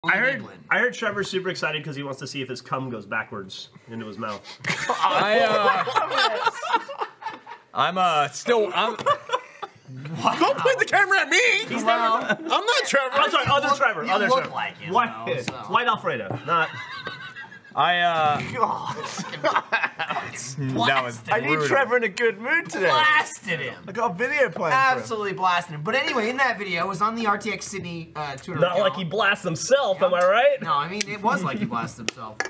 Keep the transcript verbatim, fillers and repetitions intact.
I heard, England. I heard Trevor's super excited because he wants to see if his cum goes backwards into his mouth. I, uh, I'm uh still I'm. Wow. Don't point the camera at me. He's well, never. I'm not Trevor. I'm sorry, other look, Trevor. you Other look Trevor. like him, White, though, so. White Alfredo, not. I uh. God. That was I need brutal. Trevor in a good mood today. Blasted him. I got a video playing. Absolutely blasted him. But anyway, in that video, it was on the R T X Sydney uh, Twitter Not account. like he blasts himself, am I right? No, I mean, it was like he blasted himself.